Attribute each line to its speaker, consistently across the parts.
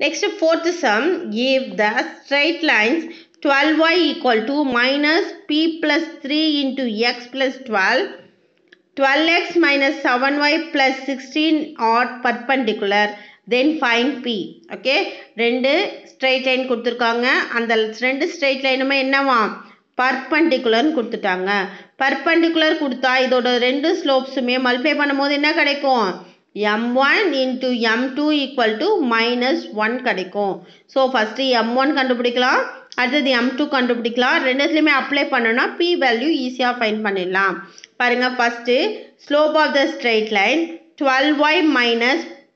Speaker 1: Next fourth sum, if the straight lines 12y equal to minus p plus 3 into x plus 12, 12x minus 7y plus 16 are perpendicular, then find p. Okay, ரெண்டு straight line கொடுத்திருக்காங்க. அந்த ரெண்டு straight lineமே என்னவா perpendicular கொடுத்துட்டாங்க. perpendicular கொடுத்தா இதோட ரெண்டு slopesமே multiply பண்ணும்போது என்ன கிடைக்கும்? m1 into m2 equal to minus 1 கிடைக்கும். So first m1 கண்டுபிடிக்கலாம், அடுத்தது m2 கண்டுபிடிக்கலாம். ரெண்டுத்துலயுமே அப்ளை பண்ணனா p value ஈஸியா ஃபைண்ட் பண்ணிடலாம். பாருங்க, first slope of the straight line 12y minus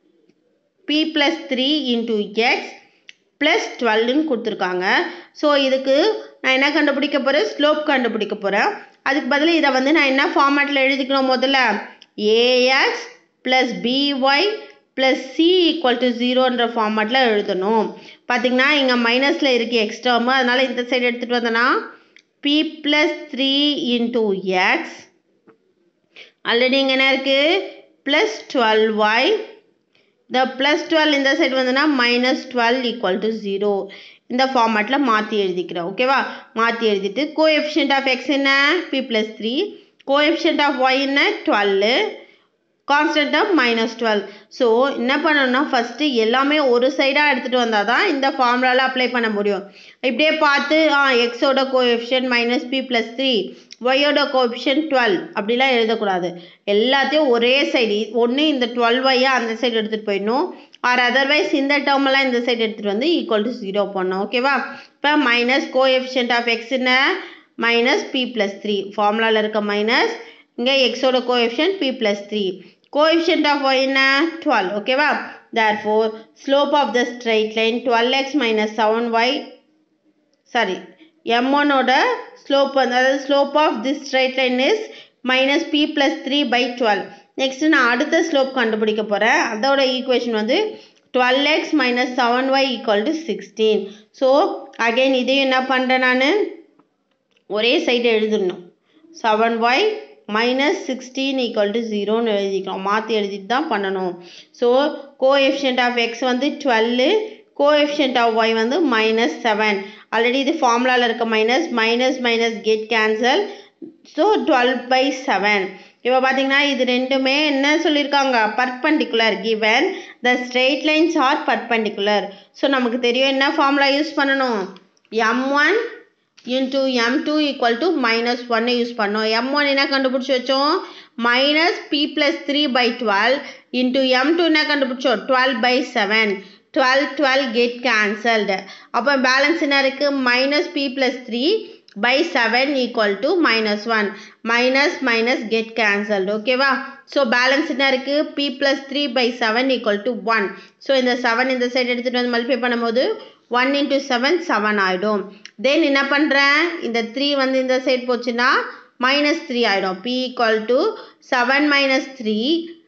Speaker 1: p plus 3 into x plus 12 ன்னு கொடுத்துருக்காங்க. ஸோ இதுக்கு நான் என்ன கண்டுபிடிக்க போகிறேன்? ஸ்லோப் கண்டுபிடிக்க போகிறேன். அதுக்கு பதில் இதை வந்து நான் என்ன ஃபார்மேட்டில் எழுதிக்கணும்? முதல்ல ax plus by plus c equal to 0ன்ற ஃபார்மேட்டில் எழுதணும். பார்த்தீங்கன்னா இங்கே மைனஸில் இருக்குது எக்ஸ் டேர்மு, அதனால் இந்த சைடு எடுத்துகிட்டு வந்தேன்னா p plus 3 into x already இங்கே என்ன இருக்குது? plus 12y, the plus 12 இந்த சைடு வந்ததுன்னா minus 12 equal to 0. இந்த ஃபார்மேட்டில் மாற்றி எழுதிக்கிறேன். ஓகேவா? மாற்றி எழுதிட்டு கோஎஃபிஷியன்ட் ஆஃப் எக்ஸ் என்ன? p plus 3, coefficient of y என்ன? 12, கான்ஸ்டன்ட் ஆஃப் minus 12. ஸோ என்ன பண்ணணும்னா ஃபஸ்ட்டு எல்லாமே ஒரு சைடாக எடுத்துகிட்டு வந்தால் தான் இந்த ஃபார்முலாவில் அப்ளை பண்ண முடியும். இப்படியே பார்த்து எக்ஸோட கோஎஃபிஷியன்ட் மைனஸ் p plus 3, ஒய்யோட கோஎஃபிஷியன்ட் 12 அப்படிலாம் எழுதக்கூடாது. எல்லாத்தையும் ஒரே சைடு, ஒன்று இந்த 12y அந்த சைடு எடுத்துகிட்டு போயிடணும், ஆர் அதர்வைஸ் இந்த டேர்மெல்லாம் இந்த சைடு எடுத்துகிட்டு வந்து ஈக்குவல் டு 0 பண்ணணும். ஓகேவா? இப்போ மைனஸ் கோஎஃபிஷியன்ட் ஆஃப் எக்ஸ் என்ன? மைனஸ் p plus 3, ஃபார்முலாவில் இருக்க மைனஸ், இங்கே எக்ஸோட coefficient p plus 3, coefficient of y என்ன? 12. ஓகேவா? therefore slope of the straight line 12x minus 7y, sorry, m1 ஓட ஸ்லோப், அதாவது slope of this straight line is minus p plus 3 by 12. Next நான் அடுத்த ஸ்லோப் கண்டுபிடிக்க போகிறேன். அதோட ஈக்குவேஷன் வந்து 12x minus 7y equal to 16. So again இதையும் என்ன பண்ணுறேன்? நான் ஒரே சைடு எழுதிடணும். 7y minus 16 equal to 0ன்னு எழுதிக்கலாம். மாற்றி எழுதிட்டு தான் பண்ணணும். ஸோ கோஎஃபிஷியன்ட் ஆஃப் எக்ஸ் வந்து 12, கோஎஃபிஷியன்ட் ஆஃப் y வந்து மைனஸ் 7. ஆல்ரெடி இது ஃபார்முலாவில் இருக்க minus, minus minus get cancel. So 12 by 7. இப்போ பார்த்தீங்கன்னா இது ரெண்டுமே என்ன சொல்லியிருக்காங்க? Perpendicular. Given the straight lines are perpendicular. So நமக்கு தெரியும் என்ன ஃபார்முலா யூஸ் பண்ணணும்? m1 into m2 equal to minus 1 use பண்ணோம். m1 என்ன கண்டுபிடிச்சி வச்சோம்? Minus p plus 3 by 12 into m2 என்ன கண்டுபிடிச்சோம்? 12 by 7. 12 12 get cancelled. அப்போ பேலன்ஸ் என்ன இருக்குது? Minus p plus 3 by 7 equal to minus 1. Minus minus get cancelled. ஓகேவா? ஸோ பேலன்ஸ் என்ன இருக்குது? p plus 3 by 7 equal to 1. So இந்த 7 இந்த சைடு எடுத்துகிட்டு வந்து மல்டிப்ளை பண்ணும்போது 1 into 7 7 ஆகிடும். தென் என்ன பண்ணுறேன்? இந்த 3 வந்து இந்த சைடு போச்சுன்னா மைனஸ் 3 ஆகிடும். p equal to 7 minus 3.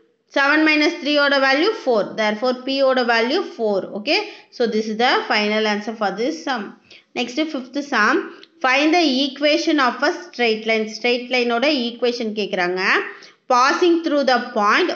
Speaker 1: 7 minus 3 ஓட வேல்யூ 4. therefore p ஓட value 4. okay, so this is the final answer for this sum. next fifth sum, find the equation of a straight line. straight line ஓட equation கேட்குறாங்க. passing through the point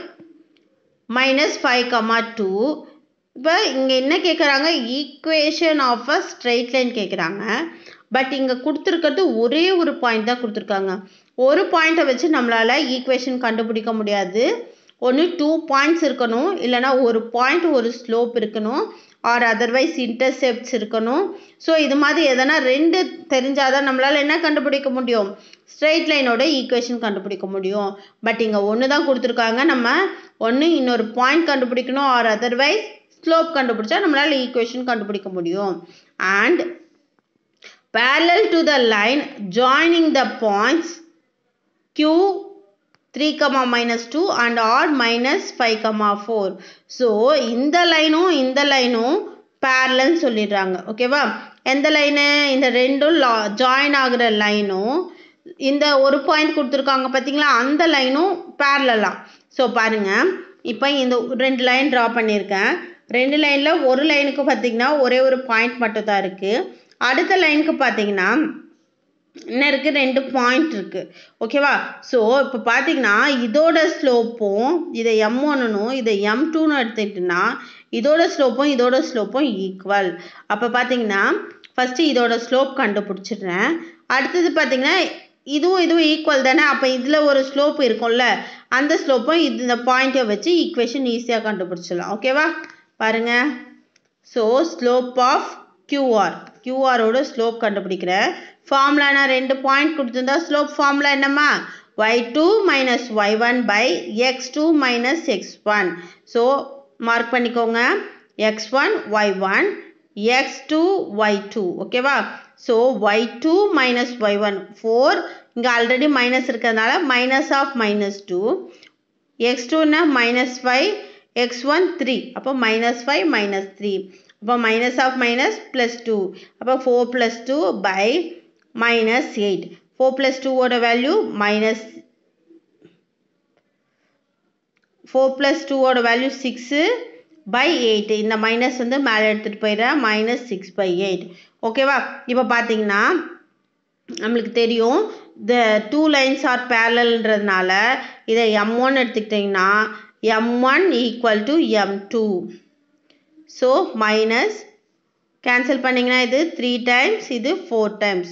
Speaker 1: minus 5,2. இப்போ இங்கே என்ன கேட்குறாங்க? Equation of a straight line கேட்குறாங்க. But இங்கே கொடுத்துருக்கிறது ஒரே ஒரு பாயிண்ட் தான் கொடுத்துருக்காங்க. ஒரு பாயிண்ட்டை வச்சு நம்மளால் ஈக்குவேஷன் கண்டுபிடிக்க முடியாது. ஒன்று 2 பாயிண்ட்ஸ் இருக்கணும், இல்லைனா ஒரு பாயிண்ட் ஒரு ஸ்லோப் இருக்கணும், ஆர் அதர்வைஸ் இன்டர்செப்ட்ஸ் இருக்கணும். ஸோ இது மாதிரி எதனா ரெண்டு தெரிஞ்சாதான் நம்மளால் என்ன கண்டுபிடிக்க முடியும்? ஸ்ட்ரெயிட் லைனோட ஈக்குவேஷன் கண்டுபிடிக்க முடியும். பட் இங்கே ஒன்று தான் கொடுத்துருக்காங்க. நம்ம ஒன்று இன்னொரு பாயிண்ட் கண்டுபிடிக்கணும், ஆர் அதர்வைஸ் ஸ்லோப் கண்டுபிடிச்சா நம்மளால ஈக்குவேஷன் கண்டுபிடிக்க முடியும். And parallel to the line joining the points q 3, minus 2 and r minus 5, 4. So இந்த லைனும் parallel சொல்லிடுறாங்க. ஓகேவா? எந்த லைனு? இந்த ரெண்டும் ஜாயின் ஆகிற லைனும் இந்த ஒரு பாயிண்ட் கொடுத்துருக்காங்க பார்த்தீங்களா, அந்த லைனும் parallel. ஸோ பாருங்கள், இப்போ இந்த 2 லைன் ட்ரா பண்ணியிருக்கேன். 2 லைனில் ஒரு லைனுக்கு பார்த்தீங்கன்னா ஒரே ஒரு பாயிண்ட் மட்டும் தான் இருக்குது. அடுத்த லைனுக்கு பார்த்தீங்கன்னா என்ன இருக்குது, 2 பாயிண்ட் இருக்குது. ஓகேவா? ஸோ இப்போ பார்த்தீங்கன்னா இதோட ஸ்லோப்பும் இதை M1னும் இதை M2ன்னு எடுத்துக்கிட்டோன்னா இதோட ஸ்லோப்பும் ஈக்குவல். அப்போ பார்த்தீங்கன்னா ஃபஸ்ட்டு இதோட ஸ்லோப் கண்டுபிடிச்சிடுறேன். அடுத்தது பார்த்தீங்கன்னா இதுவும் ஈக்குவல் தானே. அப்போ இதில் ஒரு ஸ்லோப் இருக்கும்ல, அந்த ஸ்லோப்பும் இந்த பாயிண்ட்டை வச்சு ஈக்குவேஷன் ஈஸியாக கண்டுபிடிச்சிடலாம். ஓகேவா? பாருங்கள். ஸோ ஸ்லோப் ஆஃப் கியூஆரோட ஸ்லோப் கண்டுபிடிக்கிறேன். ஃபார்முலானா 2 பாயிண்ட் கொடுத்துருந்தா ஸ்லோப் ஃபார்முலா என்னம்மா, y2 minus y1 by x2 minus x1. So mark பண்ணிக்கோங்க, x1 y1 x2 y2. ஓகேவா? ஸோ y2 minus y1 4, இங்கே ஆல்ரெடி மைனஸ் இருக்கிறதுனால மைனஸ் ஆஃப் -2, x2னா -5, x1 3, அப்போ -5 -3, அப்போ மைனஸ் ஆஃப் மைனஸ் +2, அப்போ 4 + 2 by -8. 4 + 2 ஓட வேல்யூ -6 by 8. இந்த மைனஸ் வந்து மேலே எடுத்துகிட்டு போயிடுறேன், -6/8. ஓகேவா? இப்போ பார்த்தீங்கன்னா நம்மளுக்கு தெரியும் the 2 lines are parallelன்றதுனால இதை M1 எடுத்துக்கிட்டிங்கன்னா M1 = M2. So minus cancel பண்ணிங்கன்னா இது 3 times, இது 4 times,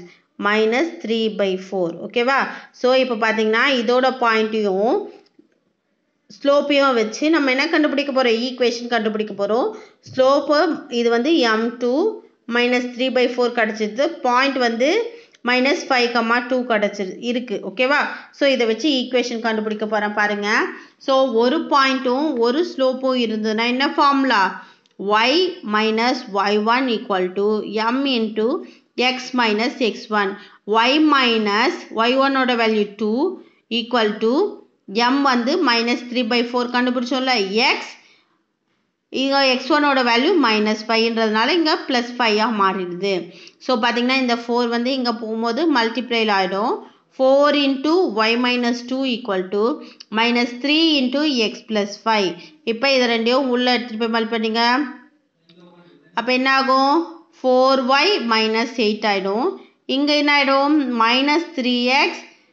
Speaker 1: -3/4. ஓகேவா? ஸோ இப்போ பார்த்தீங்கன்னா இதோட பாயிண்ட்டையும் ஸ்லோப்பையும் வச்சு நம்ம என்ன கண்டுபிடிக்க போகிறோம், ஈக்குவேஷன் கண்டுபிடிக்க போகிறோம். ஸ்லோப்பு இது வந்து M2 -3/4 கிடச்சிது. பாயிண்ட் வந்து -5,2 இருக்குது. ஓகேவா? ஸோ இதை வச்சு ஈக்குவேஷன் கண்டுபிடிக்க போகிறேன் பாருங்கள். ஸோ ஒரு பாயிண்ட்டும் ஒரு ஸ்லோப்பும் இருந்ததுன்னா என்ன formula, y minus y1 = m into x minus x1. y minus y1 ஓட வேல்யூ 2 = m வந்து -3/4 கண்டுபிடிச்சோம்ல, x இங்கே x1 ஓட வேல்யூ -5ன்றதுனால இங்கே +5 மாறிடுது. ஸோ பார்த்தீங்கன்னா இந்த 4 வந்து இங்கே போகும்போது மல்டிப்ளைல ஆகிடும். 4 into y minus 2 = -3 into x plus 5. இப்போ இதை ரெண்டையும் உள்ளே எடுத்துகிட்டு போய் மல்டி பண்ணிங்க. அப்போ என்ன ஆகும், 4y minus 8 ஆகிடும். இங்கே என்ன ஆகிடும், -3x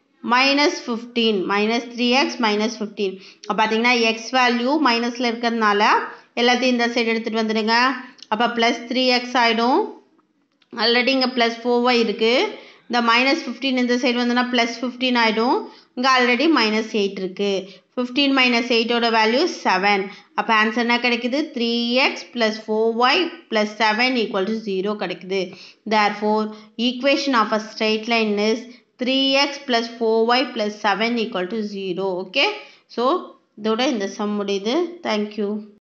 Speaker 1: -15, -3x -15. அப்போ பார்த்தீங்கன்னா எக்ஸ் வேல்யூ மைனஸில் இருக்கிறதுனால எல்லாத்தையும் இந்த சைடு எடுத்துகிட்டு வந்துடுங்க. அப்போ +3x ஆகிடும். ஆல்ரெடி இங்கே +4y இருக்குது. இந்த -15 இந்த சைடு வந்தோன்னா +15 ஆகிடும். இங்கே ஆல்ரெடி -8 இருக்குது. 15 - 8ஓட வேல்யூ 7. அப்போ ஆன்சர் என்ன கிடைக்குது, 3x + 4y + 7 = 0 கிடைக்குது. Therefore, equation of a straight line is 3x + 4y + 7 = 0. Okay? So இதோட இந்த சம் முடியுது. தேங்க்யூ.